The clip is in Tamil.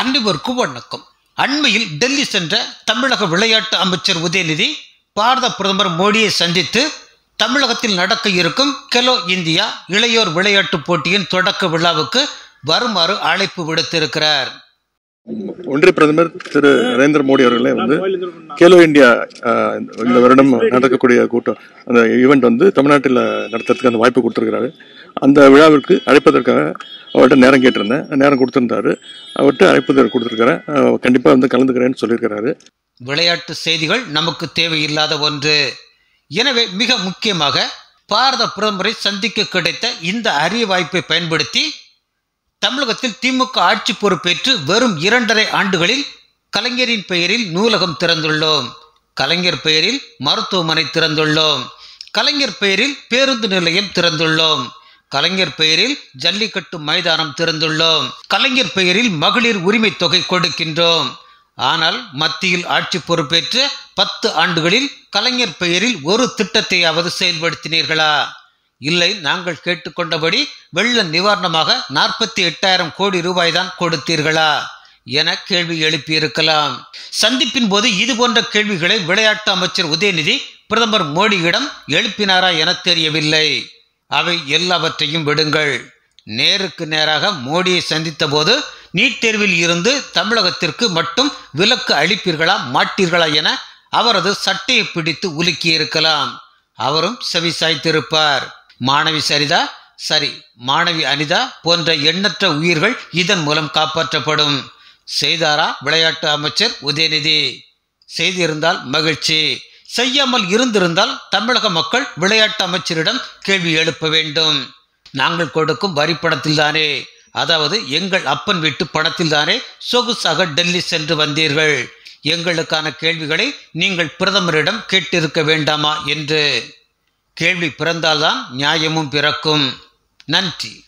அனைவருக்கும் வணக்கம். அண்மையில் டெல்லி சென்ற தமிழக விளையாட்டு அமைச்சர் உதயநிதி பாரத பிரதமர் மோடியை சந்தித்து தமிழகத்தில் நடக்க இருக்கும் கெலோ இந்தியா இளையோர் விளையாட்டு போட்டியின் தொடக்க விழாவுக்கு வருமாறு அழைப்பு விடுத்திருக்கிறார். ஒன்றிய பிரதமர் திரு நரேந்திர மோடி அவர்களே கேலோ இந்தியா இந்த வருடம் நடக்கக்கூடிய கூட்டம் அந்த ஈவெண்ட் தமிழ்நாட்டில் நடத்துறதுக்கு அந்த வாய்ப்பு கொடுத்துருக்கிறாரு. அந்த விழாவிற்கு அழைப்பதற்காக அவர்கிட்ட நேரம் கேட்டிருந்தேன். நேரம் கொடுத்துருந்தாரு. அவர்கிட்ட அழைப்பு கொடுத்துருக்கிறேன். கண்டிப்பாக கலந்துக்கிறேன்னு சொல்லியிருக்கிறாரு. விளையாட்டு செய்திகள் நமக்கு தேவையில்லாத ஒன்று. எனவே மிக முக்கியமாக பாரத பிரதமரை சந்திக்க கிடைத்த இந்த அரிய வாய்ப்பை பயன்படுத்தி தமிழகத்தில் திமுக ஆட்சி பொறுப்பேற்று வெறும் 2.5 ஆண்டுகளில் கலைஞரின் பெயரில் நூலகம் திறந்துள்ளோம், கலைஞர் பெயரில் மருத்துவமனை திறந்துள்ளோம், கலைஞர் பெயரில் பேருந்து நிலையம் திறந்துள்ளோம், கலைஞர் பெயரில் ஜல்லிக்கட்டு மைதானம் திறந்துள்ளோம், கலைஞர் பெயரில் மகளிர் உரிமை தொகை கொடுக்கின்றோம். ஆனால் மத்தியில் ஆட்சி பொறுப்பேற்று 10 ஆண்டுகளில் கலைஞர் பெயரில் ஒரு திட்டத்தையாவது செயல்படுத்தினீர்களா? இல்லை, நாங்கள் கேட்டுக்கொண்டபடி வெள்ள நிவாரணமாக 48,000 கோடி ரூபாய் தான் கொடுத்தீர்களா என கேள்வி எழுப்பியிருக்கலாம். சந்திப்பின் போது இது போன்ற கேள்விகளை விளையாட்டு அமைச்சர் உதயநிதி பிரதமர் மோடியிடம் எழுப்பினாரா என தெரியவில்லை. அவை எல்லாவற்றையும் விடுங்கள். நேருக்கு நேராக மோடியை சந்தித்த போது நீட் தேர்வில் இருந்து தமிழகத்திற்கு மட்டும் விலக்கு அளிப்பீர்களா மாட்டீர்களா என அவரது சட்டையை பிடித்து உலுக்கியிருக்கலாம். அவரும் செவி சாய்த்திருப்பார். மாணவி சரிதா, சரி மாணவி அனிதா போன்ற எண்ணற்ற உயிர்கள் இதன் மூலம் காப்பாற்றப்படும். செய்தாரா விளையாட்டு அமைச்சர் உதயநிதி? செய்திருந்தால் மகிழ்ச்சி. செய்யாமல் இருந்திருந்தால் தமிழக மக்கள் விளையாட்டு அமைச்சரிடம் கேள்வி எழுப்ப வேண்டும். நாங்கள் கொடுக்கும் வரி பணத்தில்தானே, அதாவது எங்கள் அப்பன் வீட்டு பணத்தில்தானே சொகுசாக டெல்லி சென்று வந்தீர்கள். எங்களுக்கான கேள்விகளை நீங்கள் பிரதமரிடம் கேட்டிருக்க வேண்டாமா என்று. கேள்வி பிறந்தால்தான் நியாயமும் பிறக்கும். நன்றி.